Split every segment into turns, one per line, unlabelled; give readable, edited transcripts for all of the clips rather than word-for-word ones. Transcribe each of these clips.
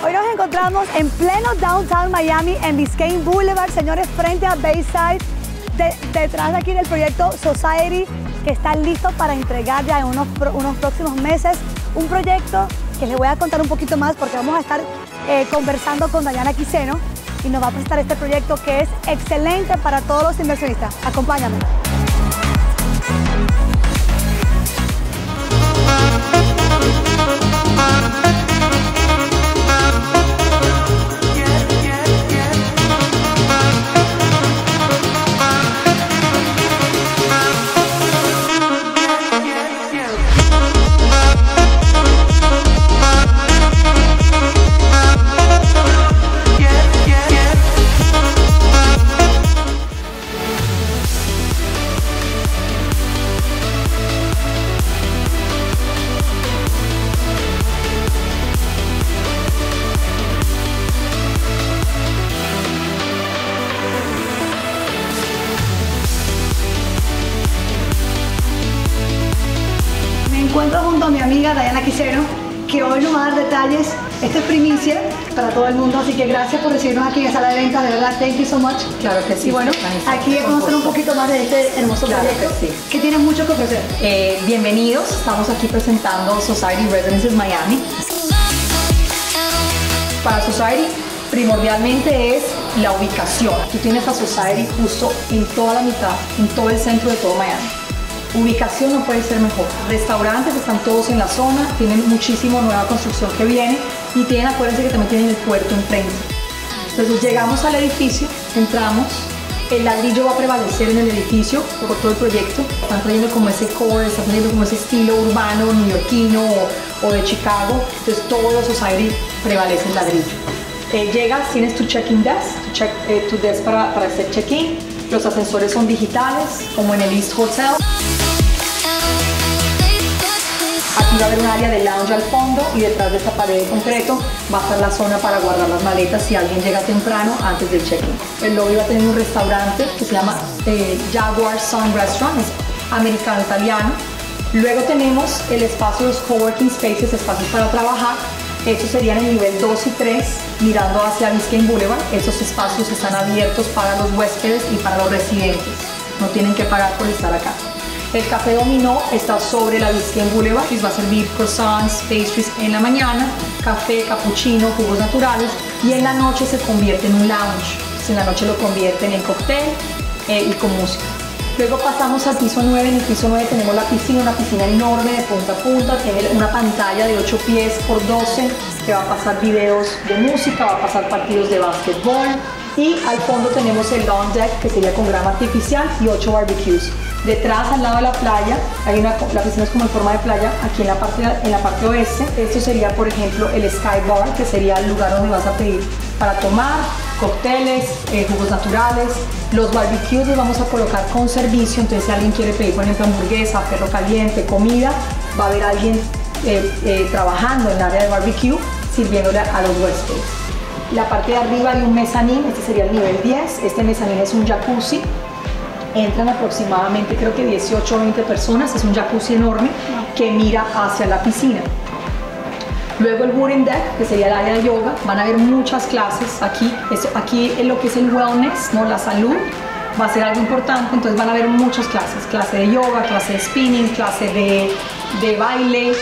Hoy nos encontramos en pleno Downtown Miami, en Biscayne Boulevard, señores, frente a Bayside, detrás de aquí del proyecto Society, que está listo para entregar ya en unos próximos meses un proyecto que les voy a contar un poquito más porque vamos a estar conversando con Dayana Quiseno y nos va a presentar este proyecto que es excelente para todos los inversionistas. Acompáñame. Me encuentro junto a mi amiga Dayana Quiseno, que hoy nos va a dar detalles. Esta es primicia para todo el mundo, así que gracias por recibirnos aquí en la sala de ventas, de verdad, thank you so much.
Claro que sí.
Y bueno, aquí es conocer un poquito más de este hermoso proyecto, que tiene mucho que ofrecer.
Bienvenidos, estamos aquí presentando Society Residences Miami. Para Society, primordialmente es la ubicación. Tú tienes a Society justo en toda la mitad, en todo el centro de todo Miami. Ubicación no puede ser mejor. Restaurantes están todos en la zona, tienen muchísimo nueva construcción que viene y tienen, acuérdense que también tienen el puerto enfrente. Entonces llegamos al edificio, entramos, el ladrillo va a prevalecer en el edificio por todo el proyecto. Están trayendo como ese core, están trayendo como ese estilo urbano, neoyorquino o de Chicago. Entonces todo Society prevalece en ladrillo. Llegas, tienes tu check-in desk, tu desk para hacer check-in. Los ascensores son digitales, como en el East Hotel. Aquí va a haber un área de lounge al fondo y detrás de esta pared de concreto va a estar la zona para guardar las maletas si alguien llega temprano antes del check-in. El lobby va a tener un restaurante que se llama Jaguar Sun Restaurant, es americano-italiano. Luego tenemos el espacio de los coworking spaces, espacios para trabajar. Estos serían el nivel 2 y 3, mirando hacia Biscayne Boulevard. Esos espacios están abiertos para los huéspedes y para los residentes. No tienen que pagar por estar acá. El Café Dominó está sobre la Biscayne Boulevard y va a servir croissants, pastries en la mañana, café, cappuccino, jugos naturales, y en la noche se convierte en un lounge. En la noche lo convierten en cóctel y con música. Luego pasamos al piso 9. En el piso 9 tenemos la piscina, una piscina enorme de punta a punta. Tiene una pantalla de 8 pies por 12 que va a pasar videos de música, va a pasar partidos de básquetbol. Y al fondo tenemos el lawn deck, que sería con grama artificial y 8 barbecues. Detrás, al lado de la playa, la piscina es como en forma de playa, aquí en la parte oeste. Esto sería, por ejemplo, el Sky Bar, que sería el lugar donde vas a pedir para tomar cócteles, jugos naturales. Los barbecues los vamos a colocar con servicio, entonces si alguien quiere pedir, por ejemplo, hamburguesa, perro caliente, comida, va a haber alguien trabajando en el área de barbecue sirviéndole a los huéspedes. La parte de arriba hay un mezanín, este sería el nivel 10. Este mezanín es un jacuzzi. Entran aproximadamente, creo que 18 o 20 personas. Es un jacuzzi enorme que mira hacia la piscina. Luego el wooden deck, que sería el área de yoga. Van a haber muchas clases aquí. Aquí en lo que es el wellness, ¿no? La salud, va a ser algo importante. Entonces van a haber muchas clases. Clase de yoga, clase de spinning, clase de baile.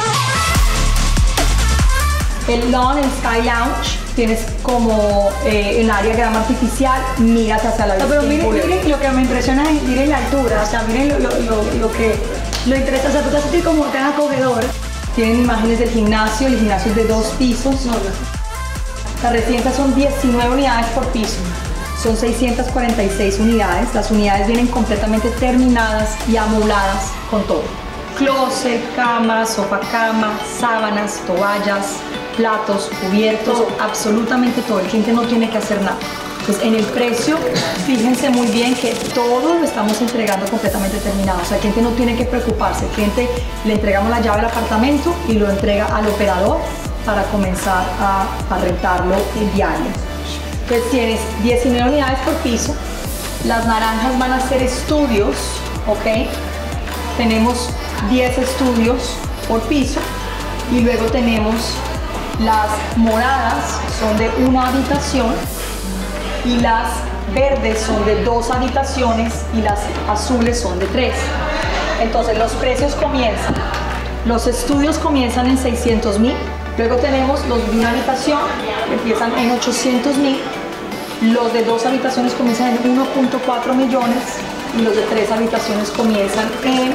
El lawn, el Sky Lounge, tienes como el área de grama artificial, miras hacia la vista.
Pero miren, lo que me impresiona es, miren la altura, o sea, miren lo interesante, o sea, tú te sientes como tan acogedor.
Tienen imágenes del gimnasio, el gimnasio es de 2 pisos. Las residencias son 19 unidades por piso, son 646 unidades. Las unidades vienen completamente terminadas y amobladas con todo. Closet, cama, sofá cama, sábanas, toallas, platos, cubiertos, absolutamente todo. El cliente no tiene que hacer nada. Entonces, en el precio, fíjense muy bien que todo lo estamos entregando completamente terminado. O sea, el cliente no tiene que preocuparse. El cliente le entregamos la llave del apartamento y lo entrega al operador para comenzar a rentarlo en diario. Entonces, tienes 19 unidades por piso. Las naranjas van a ser estudios, ¿ok? Tenemos 10 estudios por piso y luego tenemos las moradas, son de una habitación y las verdes son de 2 habitaciones y las azules son de 3. Entonces los precios comienzan, los estudios comienzan en 600.000, luego tenemos los de una habitación que empiezan en 800.000, los de 2 habitaciones comienzan en 1.4 millones y los de 3 habitaciones comienzan en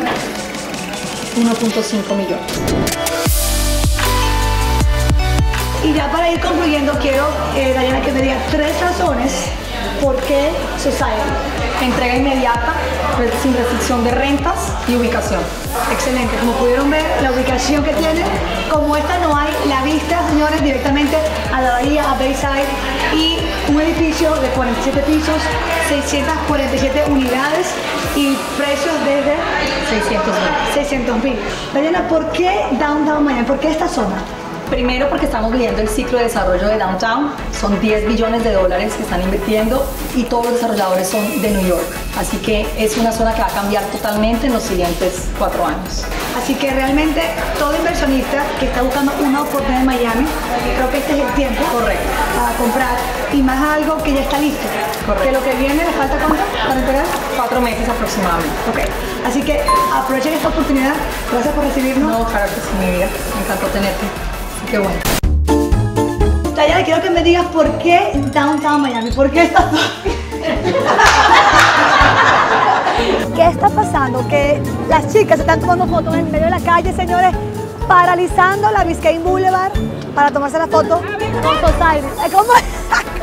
1.5 millones.
Y ya para ir concluyendo, quiero, Dayana, que me diga 3 razones por qué Society.
Entrega inmediata, sin restricción de rentas y ubicación.
Excelente, como pudieron ver, la ubicación que tiene, como esta no hay, la vista, señores, directamente a la bahía, a Bayside, y un edificio de 47 pisos, 647 unidades y precios desde 600.000. Dayana, ¿por qué Downtown Miami? ¿Por qué esta zona?
Primero porque estamos viviendo el ciclo de desarrollo de Downtown, son 10 billones de dólares que están invirtiendo y todos los desarrolladores son de New York, así que es una zona que va a cambiar totalmente en los siguientes 4 años.
Así que realmente todo inversionista que está buscando una oportunidad en Miami, creo que este es el tiempo
Correcto.
para comprar, y más algo que ya está listo.
Correcto.
Que lo que viene le falta ¿cuánto para entregar?
4 meses aproximadamente.
Ok, así que aprovechen esta oportunidad, gracias por recibirnos.
No, claro que sí, mi vida, me encantó tenerte. Qué bueno.
Dayana, quiero que me digas por qué Downtown Miami, por qué esta zona. ¿Qué está pasando? Que las chicas se están tomando fotos en medio de la calle, señores, paralizando la Biscayne Boulevard para tomarse la foto con Society. ¿Cómo?